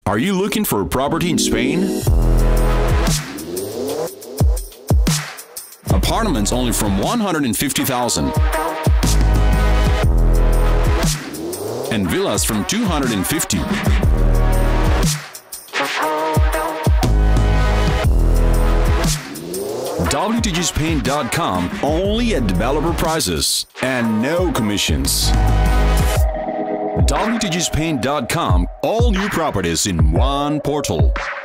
Are you looking for a property in Spain? Apartments only from 150,000 and villas from 250. WTGSpain.com only at developer prices and no commissions. WTGSpain.com, all new properties in one portal.